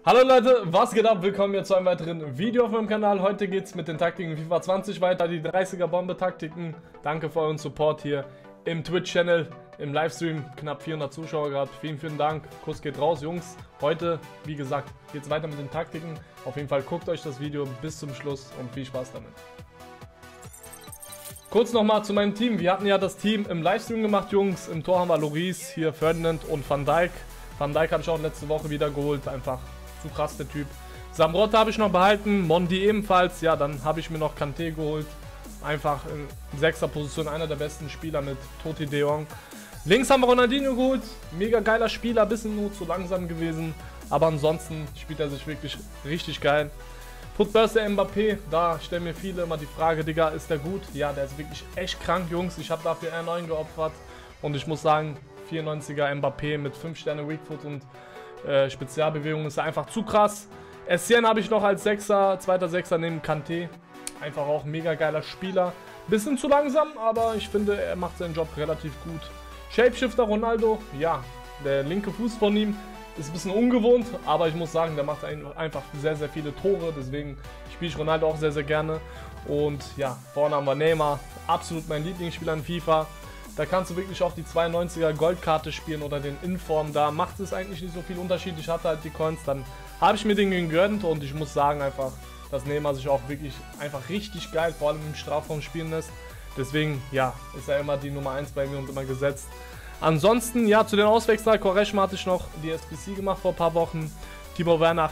Hallo Leute, was geht ab? Willkommen hier zu einem weiteren Video auf meinem Kanal. Heute geht es mit den Taktiken FIFA 20 weiter, die 30er Bombe-Taktiken. Danke für euren Support hier im Twitch-Channel, im Livestream. Knapp 400 Zuschauer gerade. Vielen Dank. Kuss geht raus, Jungs. Heute, wie gesagt, geht es weiter mit den Taktiken. Auf jeden Fall guckt euch das Video bis zum Schluss und viel Spaß damit. Kurz nochmal zu meinem Team. Wir hatten ja das Team im Livestream gemacht, Jungs. Im Tor haben wir Lloris, hier Ferdinand und Van Dijk. Van Dijk habe ich auch letzte Woche wieder geholt, einfach zu krass der Typ. Zambrotta habe ich noch behalten, Mondi ebenfalls. Ja, dann habe ich mir noch Kanté geholt. Einfach in 6er Position, einer der besten Spieler mit Toti De Jong. Links haben wir Ronaldinho geholt, mega geiler Spieler, bisschen nur zu langsam gewesen. Aber ansonsten spielt er sich wirklich richtig geil. Footburster Mbappé, da stellen mir viele immer die Frage, Digga, ist der gut? Ja, der ist wirklich echt krank, Jungs. Ich habe dafür R9 geopfert. Und ich muss sagen, 94er Mbappé mit 5 Sterne Weakfoot und Spezialbewegung ist einfach zu krass. Essien habe ich noch als Sechser, zweiter Sechser neben Kanté. Einfach auch mega geiler Spieler. Bisschen zu langsam, aber ich finde, er macht seinen Job relativ gut. Shapeshifter Ronaldo, ja, der linke Fuß von ihm ist ein bisschen ungewohnt, aber ich muss sagen, der macht einfach sehr viele Tore. Deswegen spiele ich Ronaldo auch sehr gerne. Und ja, vorne haben wir Neymar, absolut mein Lieblingsspieler in FIFA. Da kannst du wirklich auch die 92er Goldkarte spielen oder den Inform. Da macht es eigentlich nicht so viel Unterschied. Ich hatte halt die Coins, dann habe ich mir den gegönnt und ich muss sagen einfach, dass Neymar sich auch wirklich einfach richtig geil, vor allem im Strafraum spielen lässt. Deswegen, ja, ist er immer die Nummer 1 bei mir und immer gesetzt. Ansonsten, ja, zu den Auswechslern, Quaresma hatte ich noch die SBC gemacht vor ein paar Wochen. Timo Werner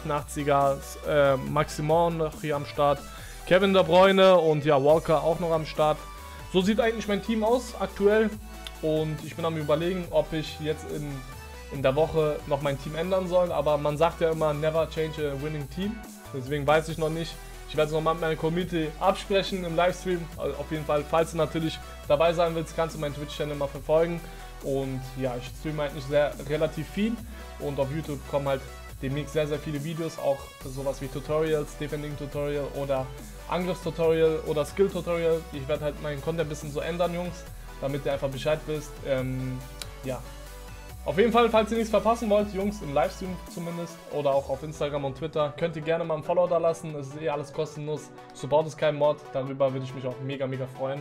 88er, Maximon noch hier am Start. Kevin De Bruyne und ja, Walker auch noch am Start. So sieht eigentlich mein Team aus aktuell und ich bin am Überlegen, ob ich jetzt in der Woche noch mein Team ändern soll, aber man sagt ja immer, never change a winning team, deswegen weiß ich noch nicht. Ich werde es nochmal mit meiner Community absprechen im Livestream, also auf jeden Fall, falls du natürlich dabei sein willst, kannst du meinen Twitch-Channel mal verfolgen und ja, ich streame eigentlich relativ viel und auf YouTube kommen halt demnächst sehr viele Videos, auch sowas wie Tutorials, Defending-Tutorial oder Angriffstutorial oder Skill-Tutorial. Ich werde halt meinen Content ein bisschen so ändern, Jungs, damit ihr einfach Bescheid wisst. Ja. Auf jeden Fall, falls ihr nichts verpassen wollt, Jungs, im Livestream zumindest oder auch auf Instagram und Twitter, könnt ihr gerne mal ein Follow da lassen. Es ist eh alles kostenlos. Support ist kein Mod. Darüber würde ich mich auch mega freuen.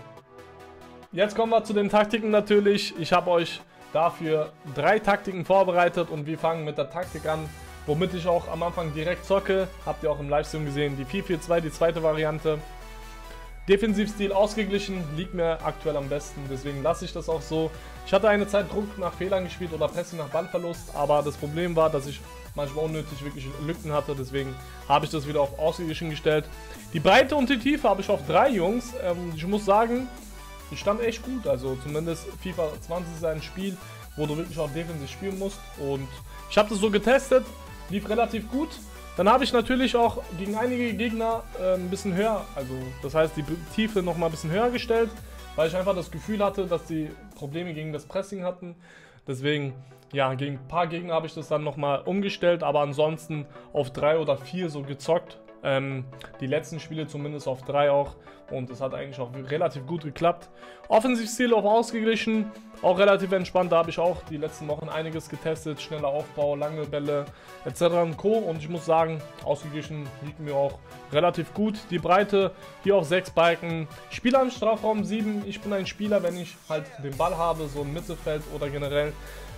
Jetzt kommen wir zu den Taktiken natürlich. Ich habe euch dafür 3 Taktiken vorbereitet und wir fangen mit der Taktik an, womit ich auch am Anfang direkt zocke. Habt ihr auch im Livestream gesehen, die 4-4-2, die zweite Variante. Defensivstil ausgeglichen, liegt mir aktuell am besten, deswegen lasse ich das auch so. Ich hatte eine Zeit Druck nach Fehlern gespielt oder Pressing nach Ballverlust, aber das Problem war, dass ich manchmal unnötig wirklich Lücken hatte, deswegen habe ich das wieder auf ausgeglichen gestellt. Die Breite und die Tiefe habe ich auf 3, Jungs. Ich muss sagen, ich stand echt gut, also zumindest FIFA 20 ist ein Spiel, wo du wirklich auch defensiv spielen musst und ich habe das so getestet. Lief relativ gut. Dann habe ich natürlich auch gegen einige Gegner ein bisschen höher, also das heißt die Tiefe nochmal ein bisschen höher gestellt, weil ich einfach das Gefühl hatte, dass die Probleme gegen das Pressing hatten. Deswegen, ja, gegen ein paar Gegner habe ich das dann nochmal umgestellt, aber ansonsten auf 3 oder 4 so gezockt. Die letzten Spiele zumindest auf 3 auch und es hat eigentlich auch relativ gut geklappt. Offensivstil auf ausgeglichen, auch relativ entspannt, da habe ich auch die letzten Wochen einiges getestet, schneller Aufbau, lange Bälle etc. und Co. Und ich muss sagen, ausgeglichen liegt mir auch relativ gut. Die Breite hier auf 6 Balken, Spieler im Strafraum 7, ich bin ein Spieler, wenn ich halt den Ball habe, so im Mittelfeld oder generell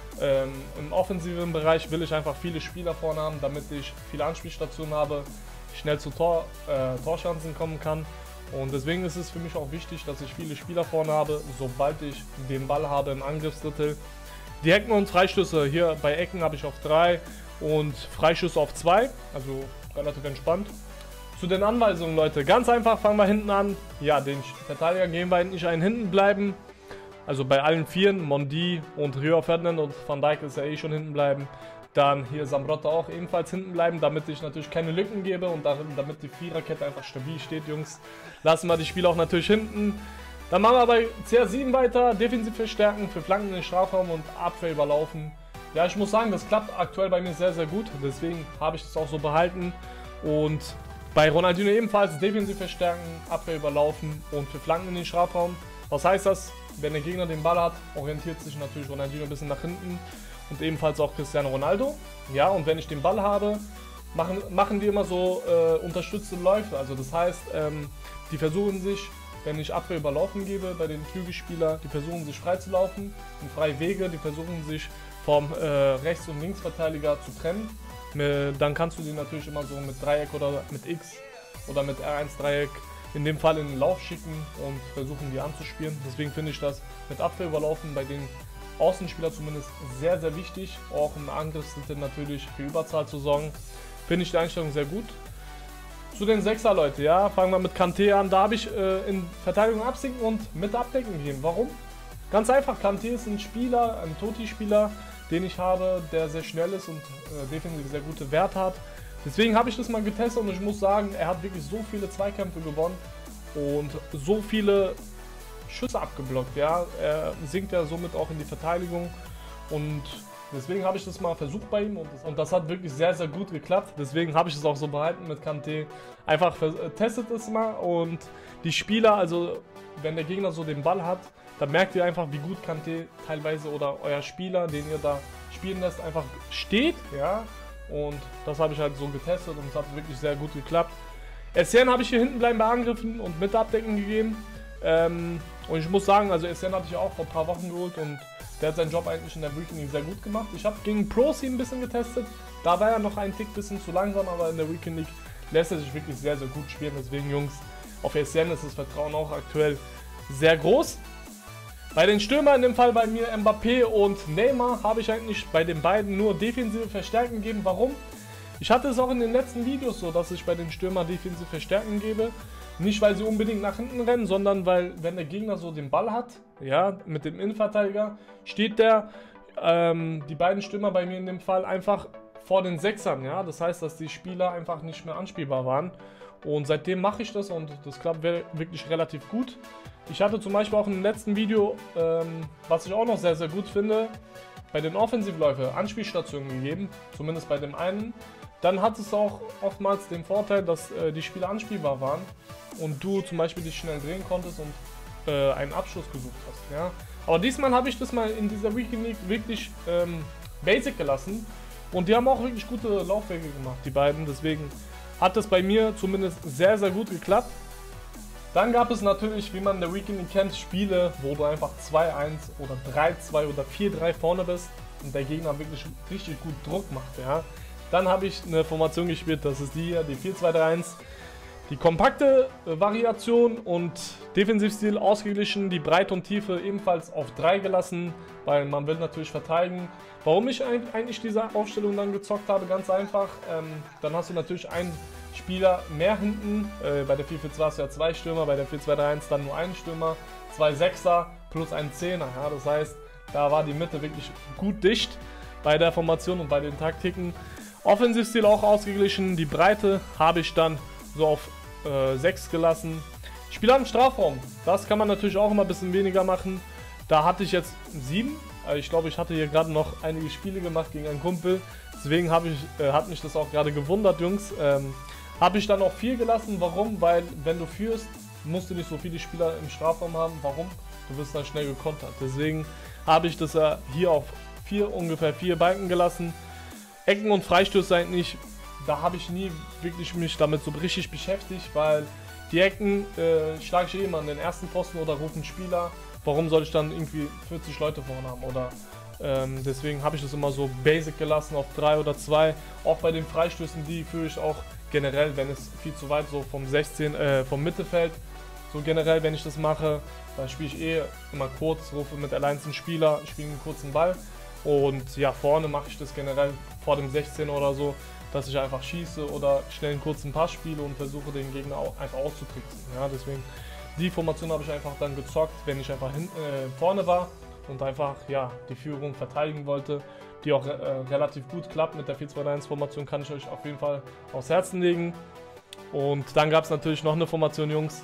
im offensiven Bereich will ich einfach viele Spieler vorne haben, damit ich viele Anspielstationen habe, schnell zu Torchancen kommen kann und deswegen ist es für mich auch wichtig, dass ich viele Spieler vorne habe, sobald ich den Ball habe im Angriffsdrittel. Die Ecken und Freistöße hier bei Ecken habe ich auf 3 und Freischüsse auf 2, also relativ entspannt. Zu den Anweisungen, Leute, ganz einfach, fangen wir hinten an. Ja, den Verteidiger gehen wir nicht einen hinten bleiben, also bei allen 4, Mondi und Rio Ferdinand und Van Dijk ist ja eh schon hinten bleiben. Dann hier Zambrotta auch ebenfalls hinten bleiben, damit ich natürlich keine Lücken gebe und damit die Viererkette einfach stabil steht, Jungs. Lassen wir die Spieler auch natürlich hinten. Dann machen wir bei CR7 weiter, defensiv verstärken, für Flanken in den Strafraum und Abwehr überlaufen. Ja, ich muss sagen, das klappt aktuell bei mir sehr gut, deswegen habe ich das auch so behalten. Und bei Ronaldinho ebenfalls defensiv verstärken, Abwehr überlaufen und für Flanken in den Strafraum. Was heißt das? Wenn der Gegner den Ball hat, orientiert sich natürlich Ronaldinho ein bisschen nach hinten. Und ebenfalls auch Cristiano Ronaldo. Ja, und wenn ich den Ball habe, machen die immer so unterstützte Läufe. Also das heißt, die versuchen sich, wenn ich Abwehr überlaufen gebe bei den Flügelspieler, die versuchen sich frei zu laufen, in freie Wege, die versuchen sich vom Rechts- und Linksverteidiger zu trennen. Dann kannst du die natürlich immer so mit Dreieck oder mit X oder mit R1-Dreieck in dem Fall in den Lauf schicken und versuchen die anzuspielen. Deswegen finde ich das mit Abwehr überlaufen bei den Außenspielern zumindest sehr, sehr wichtig. Auch im Angriffsdrittel natürlich für Überzahl zu sorgen. Finde ich die Einstellung sehr gut. Zu den Sechser, Leute, ja, fangen wir mit Kanté an. Da habe ich in Verteidigung absinken und mit abdecken gegeben. Warum? Ganz einfach, Kanté ist ein Spieler, ein Totti-Spieler, den ich habe, der sehr schnell ist und definitiv sehr gute Werte hat. Deswegen habe ich das mal getestet und ich muss sagen, er hat wirklich so viele Zweikämpfe gewonnen und so viele Schüsse abgeblockt. Ja, er sinkt ja somit auch in die Verteidigung und deswegen habe ich das mal versucht bei ihm und das hat wirklich sehr, sehr gut geklappt. Deswegen habe ich es auch so behalten mit Kanté. Einfach testet es mal und die Spieler, also wenn der Gegner so den Ball hat, dann merkt ihr einfach, wie gut Kanté teilweise oder euer Spieler, den ihr da spielen lässt, einfach steht. Ja, und das habe ich halt so getestet und es hat wirklich sehr gut geklappt. Essien habe ich hier hinten bleiben bei Angriffen und mit Abdecken gegeben. Und ich muss sagen, also Essien hatte ich auch vor ein paar Wochen geholt und der hat seinen Job eigentlich in der Weekend League sehr gut gemacht. Ich habe gegen Pros ein bisschen getestet. Da war er noch ein Tick bisschen zu langsam, aber in der Weekend League lässt er sich wirklich sehr, sehr gut spielen. Deswegen, Jungs, auf Essien ist das Vertrauen auch aktuell sehr groß. Bei den Stürmern, in dem Fall bei mir Mbappé und Neymar, habe ich eigentlich bei den beiden nur defensive Verstärken gegeben. Warum? Ich hatte es auch in den letzten Videos so, dass ich bei den Stürmern defensive Verstärken gebe. Nicht, weil sie unbedingt nach hinten rennen, sondern weil, wenn der Gegner so den Ball hat, ja, mit dem Innenverteidiger, steht die beiden Stürmer bei mir in dem Fall einfach vor den Sechsern. Ja? Das heißt, dass die Spieler einfach nicht mehr anspielbar waren. Und seitdem mache ich das und das klappt wirklich relativ gut. Ich hatte zum Beispiel auch im letzten Video, was ich auch noch sehr, sehr gut finde, bei den Offensivläufen Anspielstationen gegeben, zumindest bei dem einen. Dann hat es auch oftmals den Vorteil, dass die Spieler anspielbar waren und du zum Beispiel dich schnell drehen konntest und einen Abschluss gesucht hast. Ja? Aber diesmal habe ich das mal in dieser Weekend League wirklich basic gelassen und die haben auch wirklich gute Laufwege gemacht, die beiden. Deswegen hat das bei mir zumindest sehr, sehr gut geklappt. Dann gab es natürlich, wie man in der Weekend League kennt, Spiele, wo du einfach 2-1 oder 3-2 oder 4-3 vorne bist und der Gegner wirklich richtig gut Druck macht. Ja? Dann habe ich eine Formation gespielt, das ist die hier, die 4-2-3-1. Die kompakte Variation und Defensivstil ausgeglichen, die Breite und Tiefe ebenfalls auf 3 gelassen, weil man will natürlich verteidigen. Warum ich eigentlich diese Aufstellung dann gezockt habe, ganz einfach, dann hast du natürlich einen Spieler mehr hinten, bei der 4-4-2 hast du ja 2 Stürmer, bei der 4-2-3-1 dann nur einen Stürmer, 2 Sechser plus ein Zehner, ja, das heißt, da war die Mitte wirklich gut dicht bei der Formation und bei den Taktiken. Offensivstil auch ausgeglichen, die Breite habe ich dann so auf 6 gelassen. Spieler im Strafraum, das kann man natürlich auch immer ein bisschen weniger machen. Da hatte ich jetzt 7. Ich glaube, ich hatte hier gerade noch einige Spiele gemacht gegen einen Kumpel. Deswegen hat mich das auch gerade gewundert, Jungs. Habe ich dann auch 4 gelassen. Warum? Weil, wenn du führst, musst du nicht so viele Spieler im Strafraum haben. Warum? Du wirst dann schnell gekontert. Deswegen habe ich das hier auf ungefähr 4 Balken gelassen. Ecken und Freistöße eigentlich, da habe ich nie wirklich mich damit so richtig beschäftigt, weil die Ecken schlage ich immer an den ersten Pfosten oder rufe einen Spieler. Warum soll ich dann irgendwie 40 Leute vorne haben? Oder deswegen habe ich das immer so basic gelassen auf 3 oder 2. Auch bei den Freistößen, die führe ich auch generell, wenn es viel zu weit so vom Mittelfeld, so generell, wenn ich das mache, dann spiele ich immer kurz, rufe mit allein einen Spieler, spiele einen kurzen Ball. Und ja, vorne mache ich das generell vor dem 16 oder so, dass ich einfach schieße oder schnell einen kurzen Pass spiele und versuche den Gegner auch einfach auszutricksen. Ja, deswegen, die Formation habe ich einfach dann gezockt, wenn ich einfach vorne war und einfach ja, die Führung verteidigen wollte, die auch relativ gut klappt. Mit der 4-2-3-1-Formation kann ich euch auf jeden Fall aufs Herzen legen. Und dann gab es natürlich noch eine Formation, Jungs,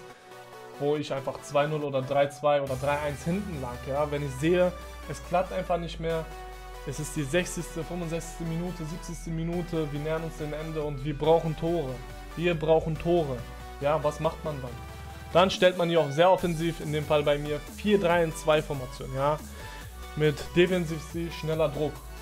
wo ich einfach 2-0 oder 3-2 oder 3-1 hinten lag. Ja? Wenn ich sehe, es klappt einfach nicht mehr. Es ist die 60., 65. Minute, 70. Minute. Wir nähern uns dem Ende und wir brauchen Tore. Wir brauchen Tore. Ja, was macht man dann? Dann stellt man hier auch sehr offensiv, in dem Fall bei mir 4-3-2 Formation. Ja, mit Defensivstil, schneller Druck.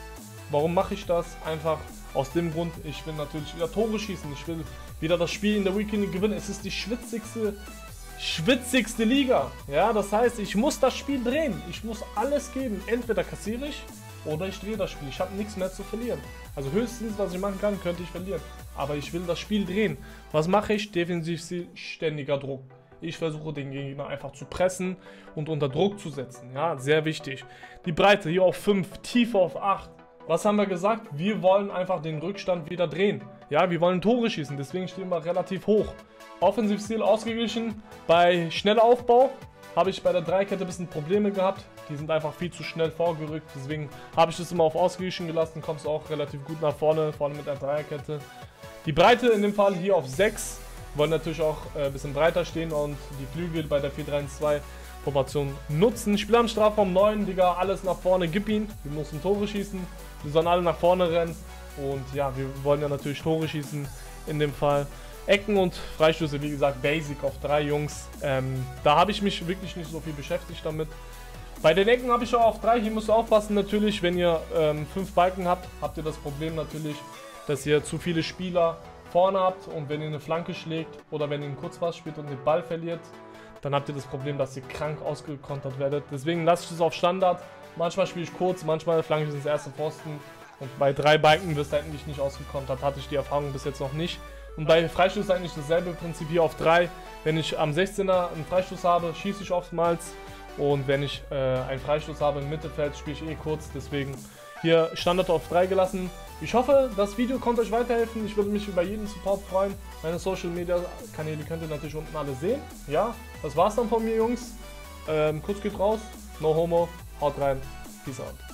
Warum mache ich das? Einfach aus dem Grund, ich will natürlich wieder Tore schießen. Ich will wieder das Spiel in der Weekend gewinnen. Es ist die schwitzigste Liga. Ja, das heißt, ich muss das Spiel drehen. Ich muss alles geben. Entweder kassiere ich oder ich drehe das Spiel. Ich habe nichts mehr zu verlieren. Also höchstens, was ich machen kann, könnte ich verlieren. Aber ich will das Spiel drehen. Was mache ich? Defensiv ständiger Druck. Ich versuche den Gegner einfach zu pressen und unter Druck zu setzen. Ja, sehr wichtig. Die Breite hier auf 5, Tiefe auf 8. Was haben wir gesagt? Wir wollen einfach den Rückstand wieder drehen. Ja, wir wollen Tore schießen, deswegen stehen wir relativ hoch. Offensivstil ausgeglichen. Bei schneller Aufbau habe ich bei der Dreikette ein bisschen Probleme gehabt. Die sind einfach viel zu schnell vorgerückt, deswegen habe ich das immer auf ausgeglichen gelassen. Kommst auch relativ gut nach vorne, vor allem mit der Dreierkette. Die Breite in dem Fall hier auf 6. Wollen natürlich auch ein bisschen breiter stehen und die Flügel bei der 4-3-2 Formation nutzen. Spieler am Strafraum 9, Digga, alles nach vorne, gib ihn. Wir müssen Tore schießen, wir sollen alle nach vorne rennen. Und ja, wir wollen ja natürlich Tore schießen in dem Fall. Ecken und Freistöße, wie gesagt, Basic auf 3 Jungs. Da habe ich mich wirklich nicht so viel beschäftigt damit. Bei den Ecken habe ich auch auf 3, hier müsst ihr aufpassen natürlich, wenn ihr 5 Balken habt, habt ihr das Problem natürlich, dass ihr zu viele Spieler vorne habt und wenn ihr eine Flanke schlägt oder wenn ihr einen Kurzpass spielt und den Ball verliert, dann habt ihr das Problem, dass ihr krank ausgekontert werdet. Deswegen lasse ich das auf Standard. Manchmal spiele ich kurz, manchmal flanke ich ins erste Pfosten. Und bei 3 Balken wirst du eigentlich nicht ausgekontert. Hatte ich die Erfahrung bis jetzt noch nicht. Und bei Freistoß eigentlich dasselbe Prinzip hier auf 3. Wenn ich am 16er einen Freistoß habe, schieße ich oftmals. Und wenn ich einen Freistoß habe im Mittelfeld, spiele ich kurz. Deswegen hier Standard auf 3 gelassen. Ich hoffe, das Video konnte euch weiterhelfen. Ich würde mich über jeden Support freuen. Meine Social Media Kanäle könnt ihr natürlich unten alle sehen. Ja, das war's dann von mir, Jungs. Kurz geht raus. No homo. Haut rein. Peace out.